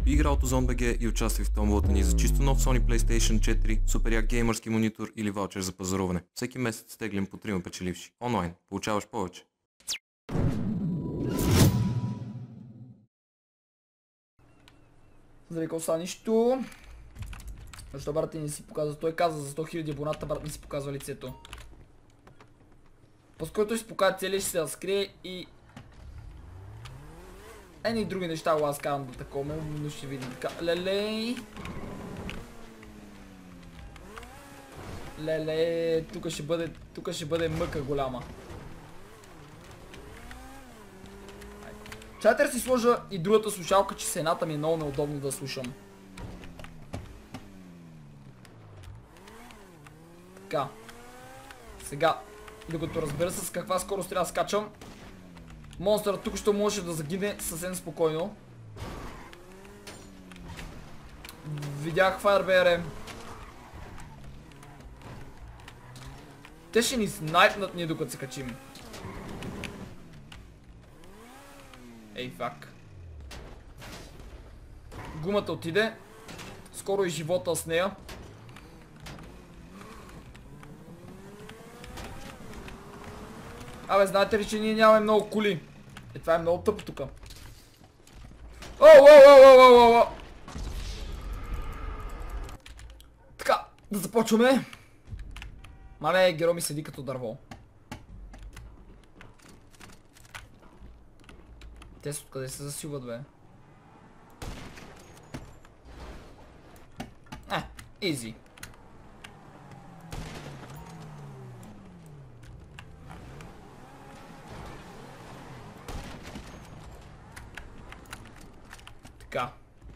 Игра от Ozon.bg и участвай в томболата ни за чисто нов Sony PlayStation 4, супер як геймърски монитор или ваучер за пазаруване. Всеки месец теглим по 3 печеливши. Онлайн. Получаваш повече. Здравей, коса, нищо. Защо брат ти не си показва? Той каза за 100 000 абоната, брат не си показва лицето. По-скоро той си показва целия, ще се разкрие и... и други неща, аз казвам да такова, но ще видим така. Лелей! Леле, тук ще бъде мъка голяма. Чатър си сложа и другата слушалка, че сената ми е много неудобно да слушам. Така. Сега, докато разбера с каква скорост трябва да скачам, монстърът тук ще може да загине съвсем спокойно. Видях Firebear. Те ще ни снайпнат ние докато се качим. Ей, фак. Гумата отиде. Скоро и живота с нея. Абе, знаете ли, че ние нямаме много коли? Това е много тъпо тука. Оу! Така, да започваме. Мале, герой ми седи като дърво. Те са откъде се засилват, бе? Изи. Така.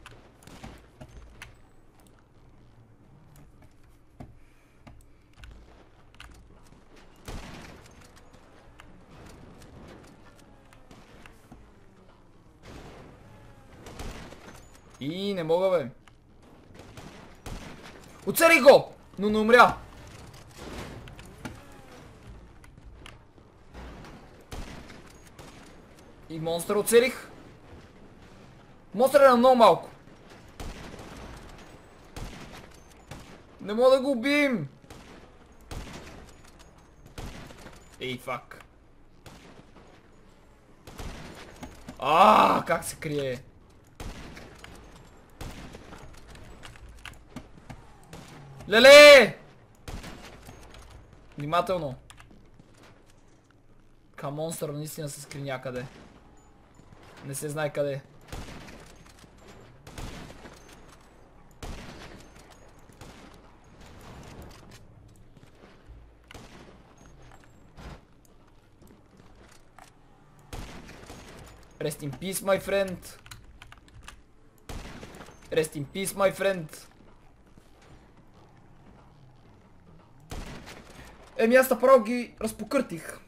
И не мога, бе. Оцелих го! Но не умря. И монстър оцелих. Монстър е на много малко. Не мога да го убием. Ей, фак. Как се крие. Леле! Внимателно. Така, монстър наистина се скри някъде. Не се знае къде. Rest in peace, my friend. Rest in peace, my friend. Еми, аз направо ги разпокъртих.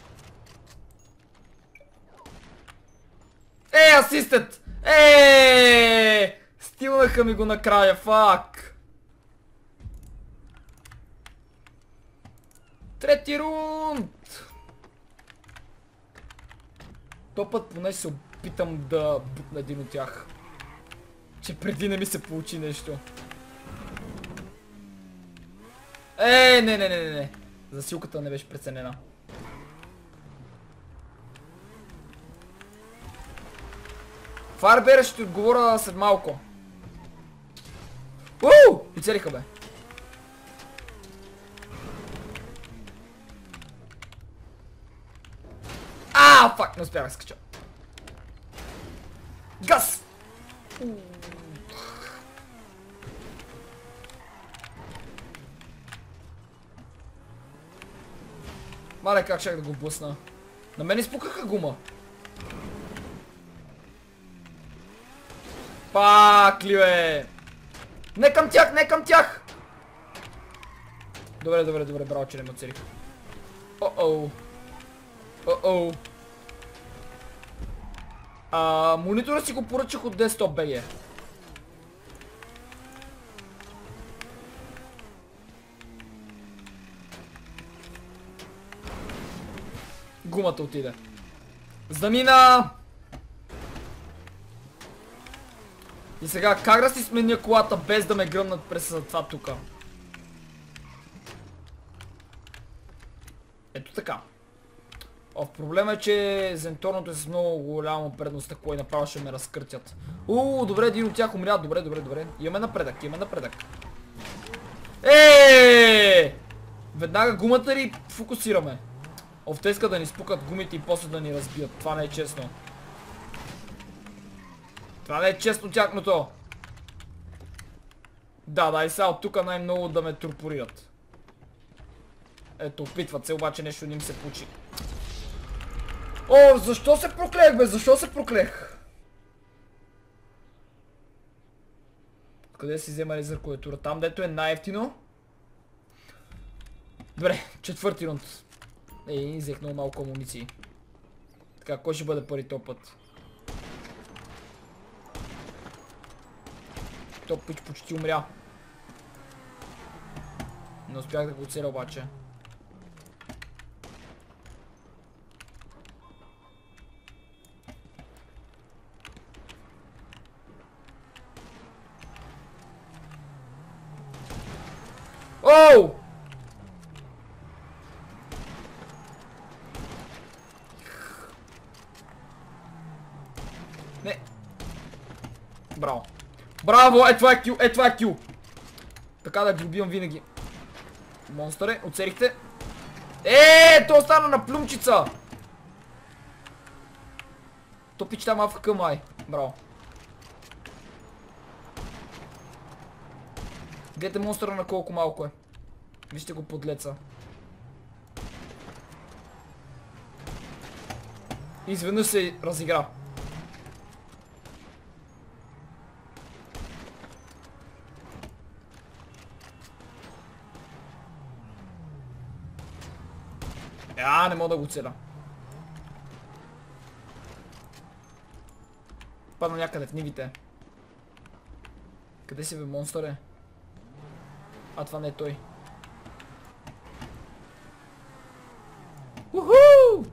Асистът! Стилнаха ми го накрая, фак! Трети рунд! То път поне се опитам да бутна един от тях. Че преди не ми се получи нещо. Не. Засилката не беше преценена. Firebear ще отговоря след малко. Оцелиха, бе. Фак, не успях да скача. Газ! Мале, как щях да го блъсна. На мен изпукаха гума. Пак ли, бе? Не към тях! Добре, браво, че не ме оцелих. Монитора си го поръчах от Desktop.bg. Гумата отиде. Замина! И сега как да си сменя колата без да ме гръмнат през това тука? Ето така. Проблема е, че зенторното е с много голямо предност тако и направо ще ме разкъртят. Добре, един от тях умря. Добре. Имаме напредък. Веднага гумата ли фокусираме? Те искат да ни спукат гумите и после да ни разбият. Това не е честно. Това не е честно тяхното. Да, и сега от тук най-много да ме турпорират. Ето, опитват се, обаче нещо не им се получи. Защо се проклех, бе? Защо се проклех? Къде си взема лезер клавиатура? Там, дето е най-ефтино. Добре, четвърти рунд. Взех много малко амуниции. Така, кой ще бъде първи този път? Топ пич почти умря. Не успях да го оцеля обаче. Не. Браво. Браво! Това е кил! Така да ги убивам винаги. Монстъре, оцелихте. То стана на плюмчица! То пич там АФК май. Браво. Гледайте монстъра на колко малко е. Вижте го подлеца. Изведнъж се разигра. Не мога да го целя. Падна някъде в нивите. Къде си бе, монстър? Това не е той. Уху!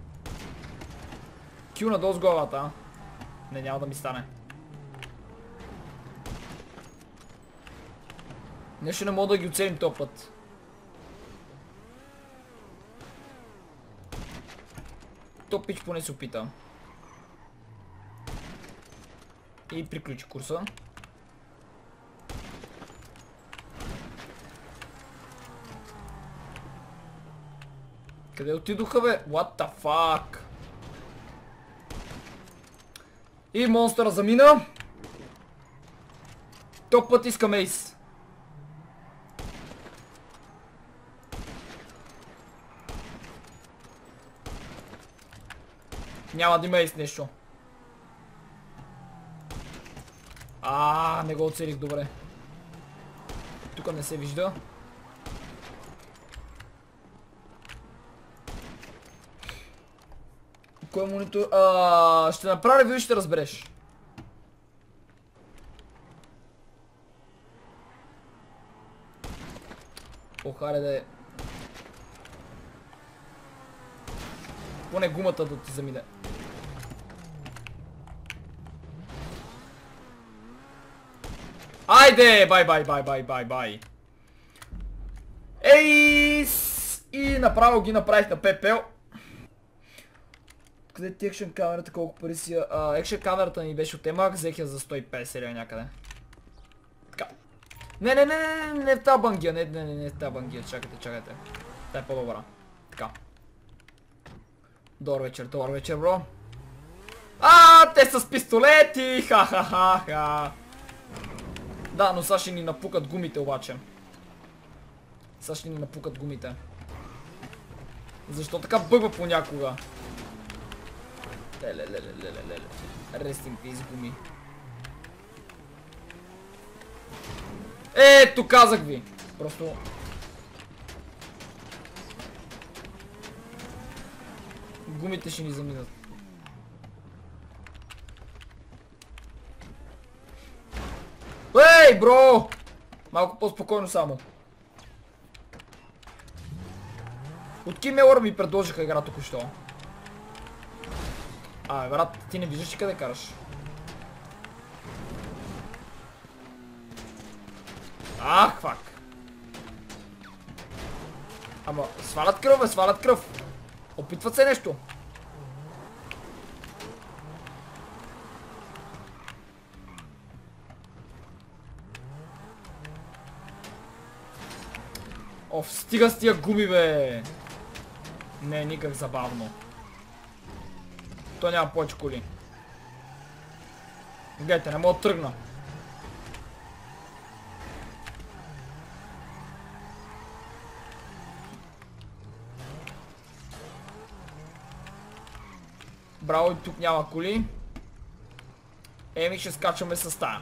Кю надолу с главата, Не, няма да ми стане. Нещо не мога да ги оцелим този път. То пич поне се опита. И приключи курса. Къде отидоха, бе? What the fuck? И монстъра замина. Топ път искам ейс. Няма да има ейс нещо. Не го оцелих добре. Тук не се вижда. Кой е монитор? Ще направя ревю и ще разбереш. Харе да е. Поне гумата да ти замине. Айде! Бай! Ейс! И направо ги направих на пепел. Къде ти екшен камерата, колко пари си? Екшен камерата ни беше от Емак, взех я за 150 или някъде. Така. Не в тази бангия, не в тази бангия, чакайте. Та е по-добра. Така. Добър вечер, бро. Те са с пистолети! Ха-ха-ха-ха! Да, но сега ще ни напукат гумите обаче. Защо така бъгва понякога? Леле. Рестинг тези гуми. Ето, казах ви! Просто... Гумите ще ни заминат. Ей, бро! Малко по-спокойно само. От Кимелър ми предложиха игра току-що. Брат, ти не виждаш ли къде караш? Ах, фак. Ама, свалят кръв, бе, свалят кръв. Опитват се нещо. Оф, стига с тия гуми, бе. Не е никак забавно. То няма повече коли. Гледайте, не мога да тръгна. Браво, и тук няма коли. Еми, ще скачаме с тая.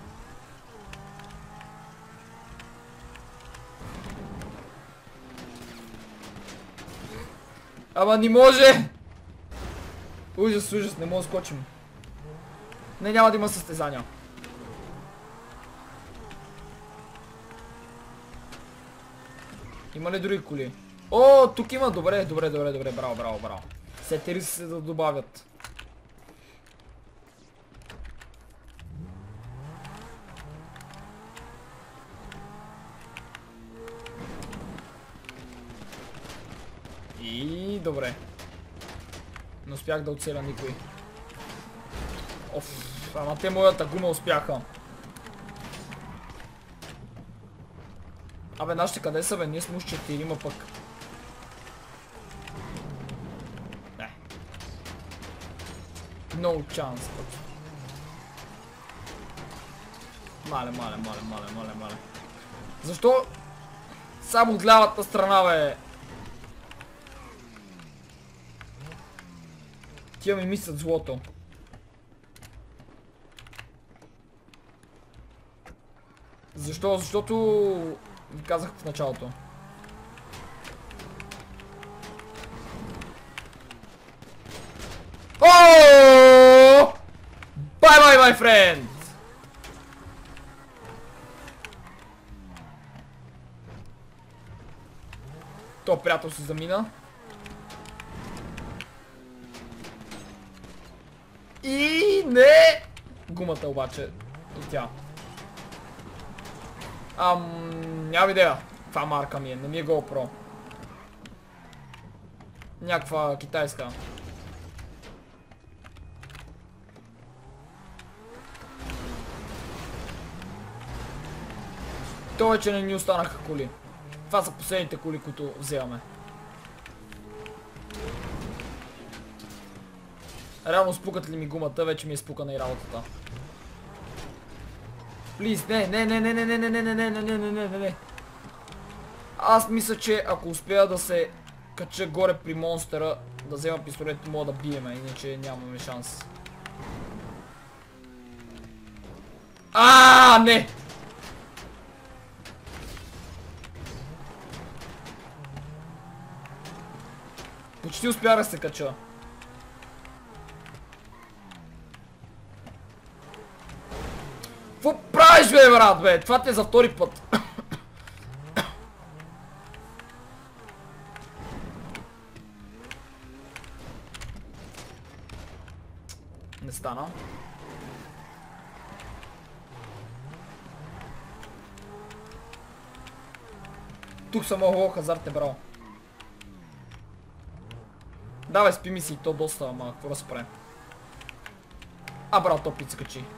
Ама не може! Ужас, ужас, не мога да скочим. Не, няма да има състезания. Има ли други коли? О, тук има, добре, добре, добре, добре, браво, браво, браво. Сетери се да добавят. И добре. Не успях да оцеля никой. Оф, ама те моята гума успяха. Абе, нашите къде са, бе? Ние сме уж 4 пък. Не. No chance, пък. Мале. Защо? Само от лявата страна, бе. Тия ми мислят злото. Защо? Защото ви казах в началото. Ооо! Bye, my friend! То приятел се замина. И не! Гумата обаче. И тя. Нямам идея. Това марка ми е. Не ми е GoPro. Някаква китайска. То вече не ни останаха коли. Това са последните коли, които вземаме. Реално спукат ли ми гумата, вече ми е спукана и работата. Плиз, не. Аз мисля, че ако успея да се кача горе при монстъра, да взема пистолет, мога да биеме, иначе нямаме шанс. Не! Почти успя да се кача. Какво правиш, бе, брат, бе? Това ти е за втори път. Не стана. Тук съм много хазарт е брал. Давай, спи ми си и то доста, ама какво да се прави? Брат, топит се качи.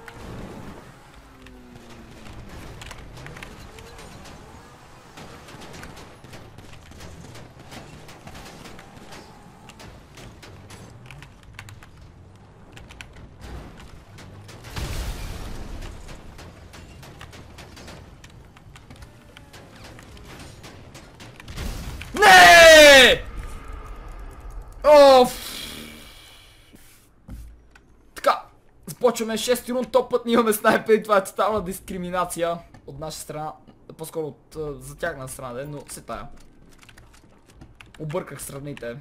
Така, започваме 6 рун, топ път ние имаме снайпери, това е тотална дискриминация от наша страна, по-скоро от за тяхна страна, но се тая. Обърках страните.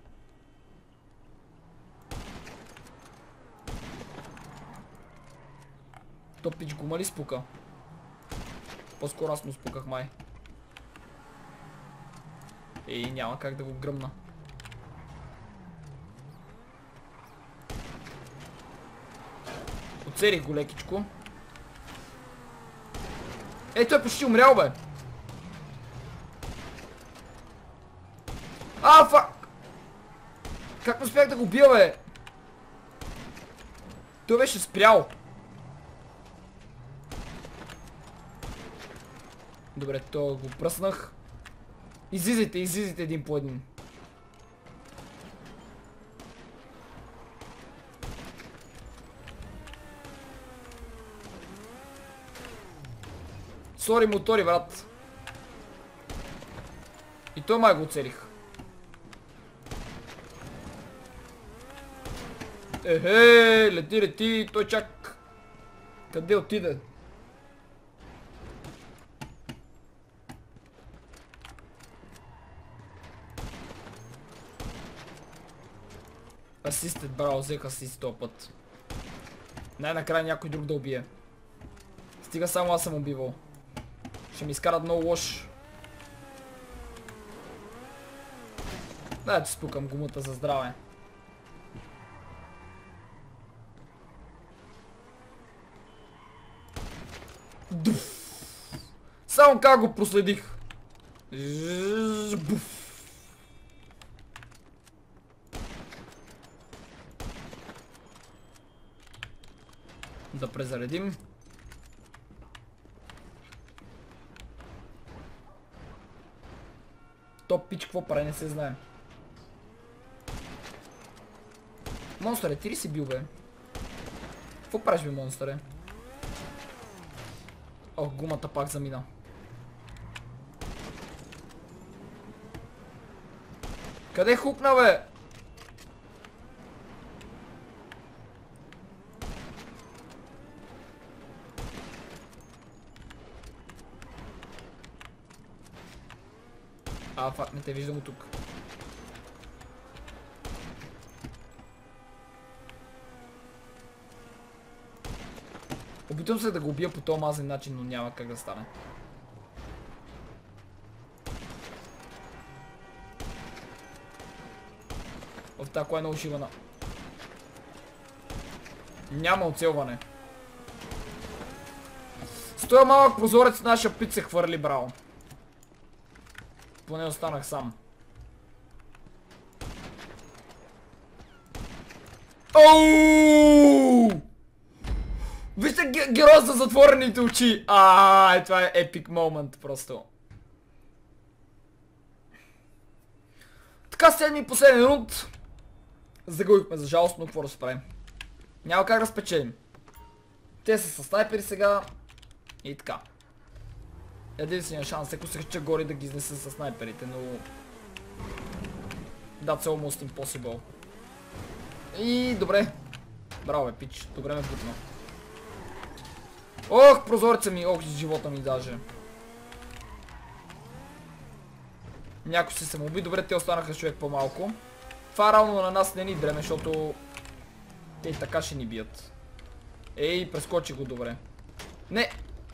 Топич гума ли спука? По-скоро аз му спуках май. Няма как да го гръмна. Оцерих го лекичко. Ей, той е почти умрял, бе. Фак! Как не успях да го убия, бе? Той беше спрял. Добре, то го пръснах. Излизайте един по един. Сори мотори, брат. И той май го оцелих. Ехе, лети, той чак. Къде отиде? Асистът, браво, взех асист този път. Най-накрая някой друг да убие. Стига само аз съм убивал. Ще ми изкарат много лош. Дайте спукам гумата за здраве. Дуф. Само как го проследих. Буф. Да презаредим. Топ пич, какво прави, не се знае. Монстъре, ти ли си бил, бе? Какво правиш, бе, монстъре? Ох, гумата пак замина. Къде хукна, бе? Фак, не те виждам от тук. Опитвам се да го убия по този мазен начин, но няма как да стане. В тази кола е много шивана. Няма оцелване. С този малък прозорец нашия пит се хвърли, браво. Поне останах сам. Оу! Вижте героя за затворените очи! Това е епик момент просто. Така, седми последен рунд. Загубихме за жалост, но какво да се правим? Няма как да спечелим. Те са със снайпери сега. И така. Единствения шанс, ако се хича горе да ги изнесе с снайперите, но... That's almost impossible. И добре. Браво, бе, пич. Добре ме бутна. Ох, прозореца ми, ох, живота ми даже. Някой се самоуби. Добре, те останаха с човек по-малко. Това равно на нас не ни дреме, защото... Те и така ще ни бият. Ей, прескочи го добре. Не!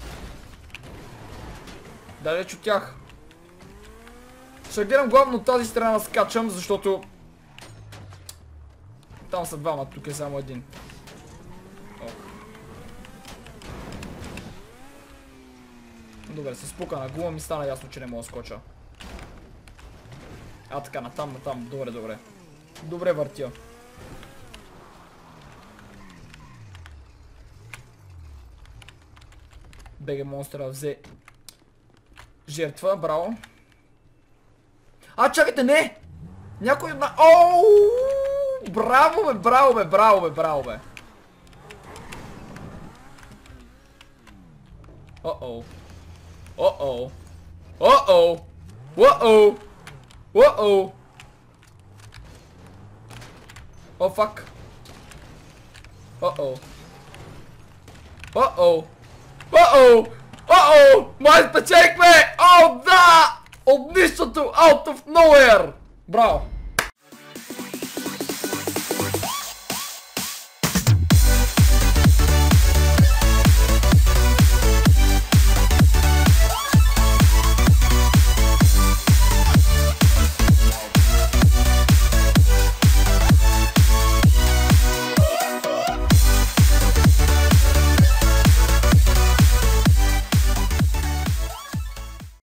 Далеч от тях. Ще гледам главно от тази страна скачам, защото... Там са двама, тук е само един. Ох. Добре, се спука на гума ми стана ясно, че не мога да скоча. Така, натам. Добре, добре. Добре въртя. БГ монстъра взе жертва, браво. Чакайте, не! Някой на... Оу! Браво, бе, браво, бе, браво, бе, браво, бе. О-оу. О-оу. О-оу. О-оу. О-оу. О, фак. О-оу. О-оу. О-оу. О-оу. Май спечелихме! О, да! От нищото! Out of nowhere! Браво!